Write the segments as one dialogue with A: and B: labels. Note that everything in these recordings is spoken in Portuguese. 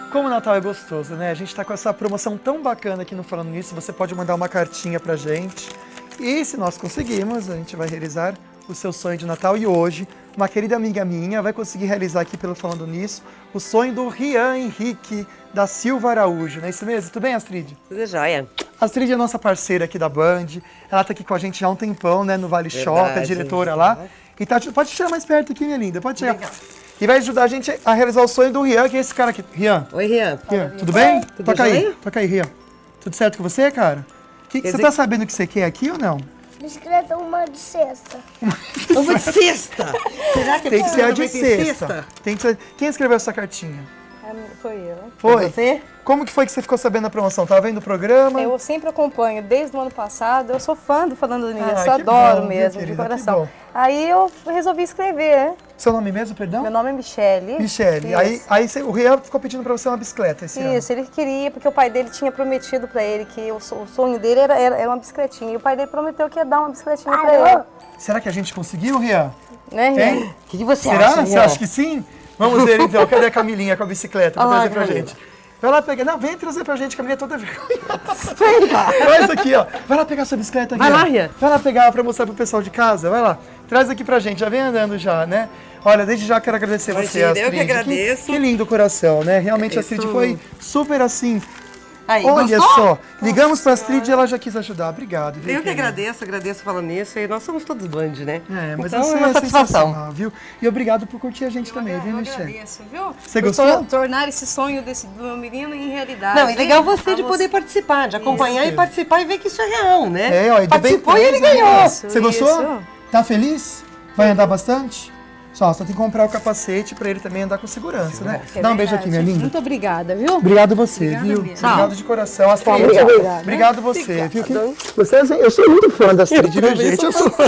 A: Como o Natal é gostoso, né? A gente tá com essa promoção tão bacana aqui no Falando Nisso. Você pode mandar uma cartinha pra gente. E se nós conseguirmos, a gente vai realizar o seu sonho de Natal. E hoje, uma querida amiga minha vai conseguir realizar aqui pelo Falando Nisso o sonho do Rian Henrique da Silva Araújo. Não é isso mesmo? Tudo bem, Astrid?
B: Tudo jóia.
A: A Astrid é nossa parceira aqui da Band. Ela tá aqui com a gente já há um tempão, né? No Vale Shop, a diretora lá. E tá, pode chegar mais perto aqui, minha linda. Pode chegar. Legal. E vai ajudar a gente a realizar o sonho do Rian, que é esse cara aqui. Rian.
B: Oi, Rian.
A: Rian, tudo bem?
B: Tudo
A: toca
B: jóia?
A: aí, toca aí, Rian. Tudo certo com você, cara? Você tá sabendo o que você quer aqui ou não?
C: Bicicleta uma de sexta.
B: Uma de sexta? Será que
A: tem que ser a de sexta? Tem que ser... Quem escreveu essa cartinha?
D: Foi eu.
A: Foi?
B: Você?
A: Como que foi que você ficou sabendo da promoção? Tava vendo o programa?
D: Eu sempre acompanho, desde o ano passado. Eu sou fã do Falando Nisso,
A: que
D: adoro
A: bom,
D: mesmo,
A: querida,
D: de coração.
A: que bom.
D: Aí eu resolvi escrever, né?
A: Seu nome mesmo, perdão?
D: Meu nome é Michele.
A: Michele. Aí o Rian ficou pedindo pra você uma bicicleta esse ano.
D: Isso, ele queria, porque o pai dele tinha prometido pra ele que o sonho dele era uma bicicletinha. E o pai dele prometeu que ia dar uma bicicletinha pra ele.
A: Será que a gente conseguiu, Rian?
D: Né,
A: Tem?
D: Rian?
B: O que você
A: Será?
B: acha,
A: Você
B: Rian?
A: acha que sim? Vamos ver então. Cadê a Camilinha com a bicicleta? Pra trazer pra gente. Vai lá pegar. Não, vem trazer pra gente, Camilinha toda vergonhosa. Traz aqui, ó. Vai lá pegar sua bicicleta aqui.
B: Vai lá, Rian.
A: Vai lá pegar pra mostrar pro pessoal de casa. Vai lá. Traz aqui pra gente. Já vem andando já, né? Olha, desde já quero agradecer você, Astrid.
B: Eu que agradeço.
A: Que lindo coração, né? Realmente a Astrid foi super assim.
B: Aí,
A: Olha
B: gostou?
A: só, ligamos pra Astrid e ela já quis ajudar. Obrigado. Viu,
B: Eu que
A: querida?
B: agradeço Falando Nisso. E nós somos todos Band, né?
A: É, mas
B: então,
A: isso
B: é uma satisfação.
A: sensacional, viu? E obrigado por curtir a gente também, viu,
D: Eu
A: Michele?
D: agradeço, viu?
A: Você gostou?
D: Tornar esse sonho do meu menino em realidade.
B: Não, é legal você
D: A
B: de poder participar, de acompanhar
A: Isso.
B: e participar e ver que isso é real, né?
A: É, ó, e do bem
B: participou e ele
A: preso, né?
B: ganhou.
A: Você gostou?
D: Isso.
A: Tá feliz? Vai andar bastante? Só tem que comprar o capacete pra ele também andar com segurança, né? Dá um beijo aqui, minha linda.
D: Muito obrigada, viu?
A: Obrigado você,
D: Obrigada
A: viu?
D: mesmo.
A: Obrigado de coração. Astrid,
D: Obrigada.
A: obrigado você, viu? Eu sou muito fã da Astrid, viu, gente? Eu sou...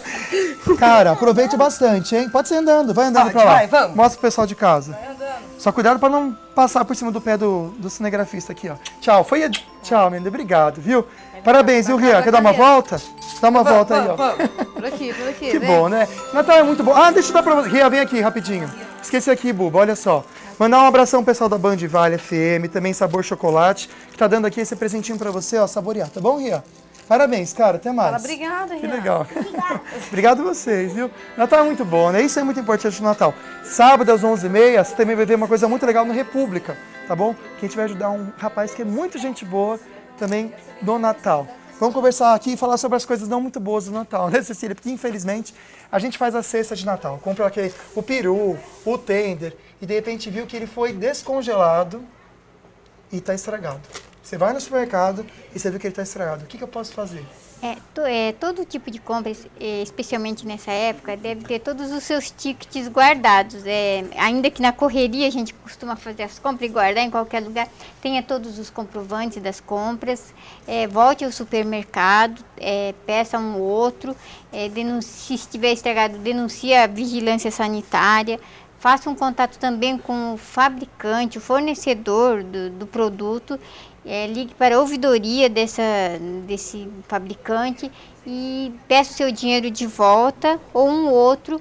A: Cara, aproveite bastante, hein? Pode ser andando, vai andando pra lá.
B: Vai, vamos.
A: Mostra pro pessoal de casa. Só cuidado pra não passar por cima do pé do cinegrafista aqui, ó. Tchau, tchau, minha linda. Obrigado, viu? Parabéns, viu, Rian? Quer dar uma volta? Dá uma volta aí, ó.
D: Por aqui,
A: Que
D: vem.
A: bom, né? Natal é muito bom. Ah, deixa eu dar pra você. Rian, vem aqui, rapidinho. Esqueci aqui, Buba, olha só. Mandar um abração pro pessoal da Band Vale FM, também Sabor Chocolate, que tá dando aqui esse presentinho pra você, ó, saborear, tá bom, Rian? Parabéns, cara, até mais.
D: Obrigada, Rian.
A: Que legal. Obrigado a vocês, viu? Natal é muito bom, né? Isso é muito importante no Natal. Sábado às 11h30, você também vai ver uma coisa muito legal no República, tá bom? Que a gente vai ajudar um rapaz que é muito gente boa também no Natal. Vamos conversar aqui e falar sobre as coisas não muito boas do Natal, né, Cecília? Porque, infelizmente, a gente faz a cesta de Natal. Comprou aquele, o peru, o tender, e de repente viu que ele foi descongelado e está estragado. Você vai no supermercado e você viu que ele está estragado. O que eu posso fazer?
E: Todo tipo de compra, especialmente nessa época, deve ter todos os seus tickets guardados. Ainda que na correria a gente costuma fazer as compras e guardar em qualquer lugar, tenha todos os comprovantes das compras, volte ao supermercado, peça um outro, se estiver estragado, denuncie a vigilância sanitária. Faça um contato também com o fabricante, o fornecedor do produto. Ligue para a ouvidoria desse fabricante e peça o seu dinheiro de volta ou um outro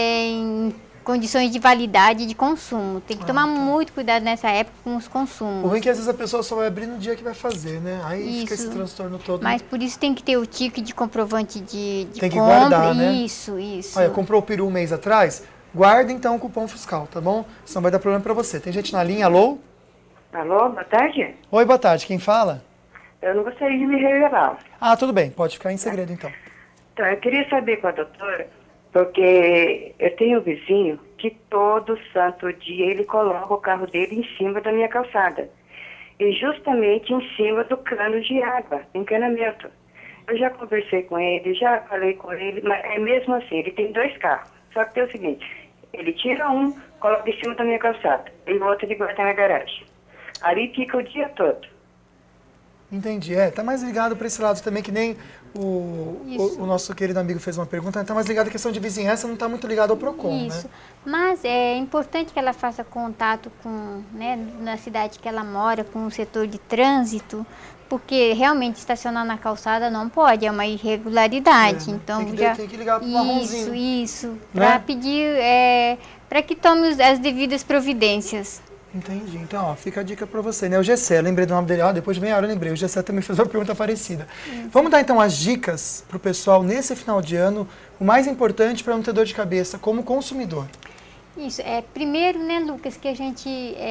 E: em condições de validade de consumo. Tem que tomar muito cuidado nessa época com os consumos.
A: O ruim é que às vezes a pessoa só vai abrir no dia que vai fazer, né? Aí fica esse transtorno todo.
E: Mas por isso tem que ter o ticket de comprovante de
A: tem que
E: compra.
A: Guardar, né?
E: Isso.
A: Olha, comprou o peru um mês atrás? Guarda então o cupom fiscal, tá bom? Senão vai dar problema pra você. Tem gente na linha, alô?
F: Alô, boa tarde?
A: Oi, boa tarde, quem fala?
F: Eu não gostaria de me revelar.
A: Ah, tudo bem, pode ficar em segredo então.
F: Então, eu queria saber com a doutora, porque eu tenho um vizinho que todo santo dia ele coloca o carro dele em cima da minha calçada. E justamente em cima do cano de água, encanamento. Eu já conversei com ele, já falei com ele, mas é mesmo assim, ele tem 2 carros. Só que tem o seguinte, ele tira um, coloca em cima da minha calçada, e o outro ele guarda na garagem. Ali fica o dia todo.
A: Entendi, tá mais ligado para esse lado também, que nem o nosso querido amigo fez uma pergunta, tá mais ligado à questão de vizinhança, não tá muito ligado ao PROCON,
E: Isso.
A: né?
E: Mas é importante que ela faça contato com, na cidade que ela mora, com o setor de trânsito, porque realmente estacionar na calçada não pode, é uma irregularidade. Então
A: tem que ligar pro marronzinho.
E: Isso,
A: né?
E: para pedir, para que tome as devidas providências.
A: Entendi. Então, ó, fica a dica pra você, né? O Gessé, lembrei do nome dele, depois de meia hora eu lembrei. O Gessé também fez uma pergunta parecida. Vamos dar, então, as dicas pro pessoal nesse final de ano, o mais importante para não ter dor de cabeça como consumidor.
E: Isso, primeiro, né, Lucas, que a gente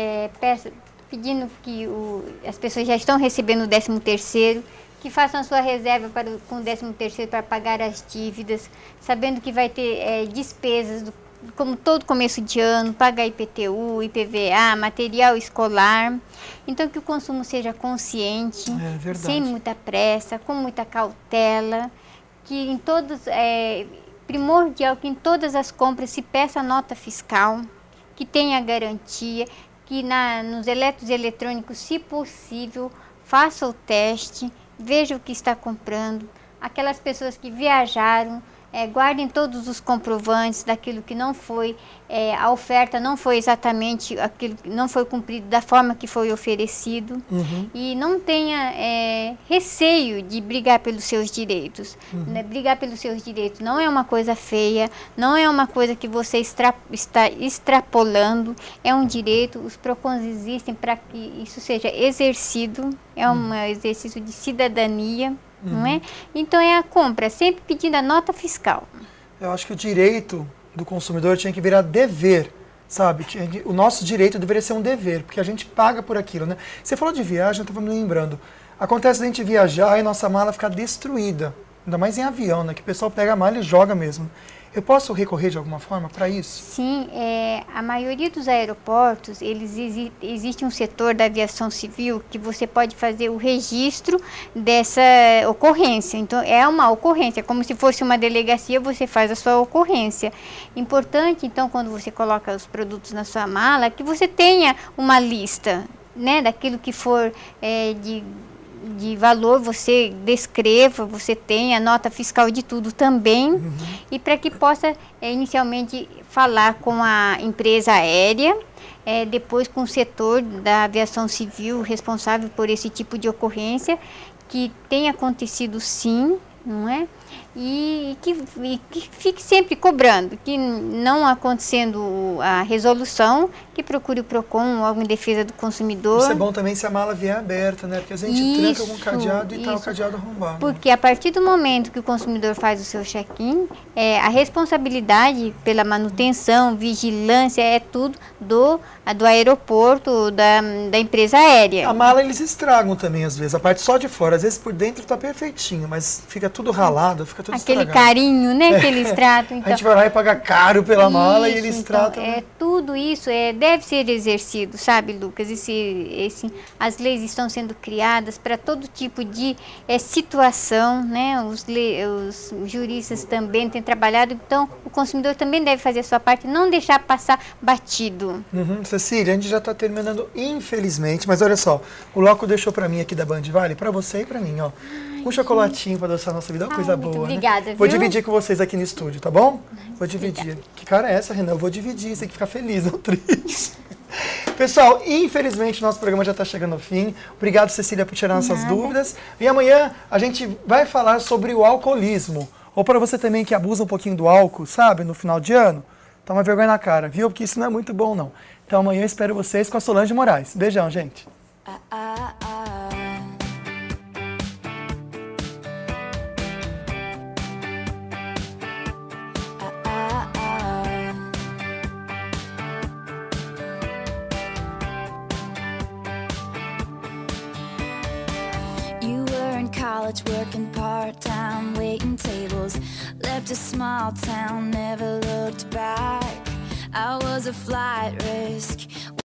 E: peça, pedindo que as pessoas já estão recebendo o 13º, que façam a sua reserva com o 13º para pagar as dívidas, sabendo que vai ter despesas, como todo começo de ano, pagar IPTU, IPVA, material escolar. Então, que o consumo seja consciente, sem muita pressa, com muita cautela, que em todos, primordial que em todas as compras se peça nota fiscal, que tenha garantia, que nos eletrônicos, se possível, faça o teste, veja o que está comprando. Aquelas pessoas que viajaram, guardem todos os comprovantes daquilo que não foi, a oferta não foi exatamente aquilo que não foi cumprido da forma que foi oferecido. E não tenha receio de brigar pelos seus direitos. Né? Brigar pelos seus direitos não é uma coisa feia, não é uma coisa que você está extrapolando, é um direito, os PROCONs existem para que isso seja exercido, é um exercício de cidadania. Não é? Então é a compra, sempre pedindo a nota fiscal.
A: Eu acho que o direito do consumidor tinha que virar dever, sabe? O nosso direito deveria ser um dever, porque a gente paga por aquilo, né? Você falou de viagem, eu estava me lembrando. Acontece a gente viajar e nossa mala ficar destruída, ainda mais em avião, né? Que o pessoal pega a mala e joga mesmo. Eu posso recorrer de alguma forma para isso?
E: Sim, a maioria dos aeroportos, existe um setor da aviação civil que você pode fazer o registro dessa ocorrência. Então, é uma ocorrência, como se fosse uma delegacia, você faz a sua ocorrência. Importante, então, quando você coloca os produtos na sua mala, que você tenha uma lista, né, daquilo que for de valor, você descreva, você tenha nota fiscal de tudo também, e para que possa inicialmente falar com a empresa aérea, depois com o setor da aviação civil responsável por esse tipo de ocorrência, que tem acontecido sim, não é? E que fique sempre cobrando, que não acontecendo a resolução, que procure o PROCON, órgão de defesa do consumidor.
A: Isso é bom também se a mala vier aberta, né? Porque a gente tranca com o cadeado e tá o cadeado arrombado.
E: Porque a partir do momento que o consumidor faz o seu check-in, a responsabilidade pela manutenção, vigilância, é tudo do aeroporto, da empresa aérea.
A: A mala eles estragam também às vezes, a parte só de fora. Às vezes por dentro tá perfeitinho, mas fica tudo ralado, fica tudo
E: aquele
A: estragado.
E: Carinho, né, que eles tratam. Então,
A: a gente vai lá e paga caro pela mala e eles tratam.
E: Tudo isso deve ser exercido, sabe, Lucas? As leis estão sendo criadas para todo tipo de situação, né? Os juristas também têm trabalhado, então o consumidor também deve fazer a sua parte, não deixar passar batido.
A: Cecília, a gente já está terminando, infelizmente, mas olha só, o Loco deixou para mim aqui da Band Vale, para você e para mim, ó. Um chocolatinho para adoçar a nossa vida, uma coisa boa,
E: muito obrigada,
A: né?
E: viu?
A: Vou dividir com vocês aqui no estúdio, tá bom? Vou dividir. Obrigada. Que cara é essa, Renan? Eu vou dividir, você tem que ficar feliz, não triste. Pessoal, infelizmente nosso programa já está chegando ao fim. Obrigado, Cecília, por tirar nossas dúvidas. E amanhã a gente vai falar sobre o alcoolismo. Ou para você também que abusa um pouquinho do álcool, sabe, no final de ano, toma vergonha na cara, viu? Porque isso não é muito bom, não. Então amanhã eu espero vocês com a Solange Moraes. Beijão, gente.
G: Working part-time, waiting tables, left a small town, never looked back. I was a flight risk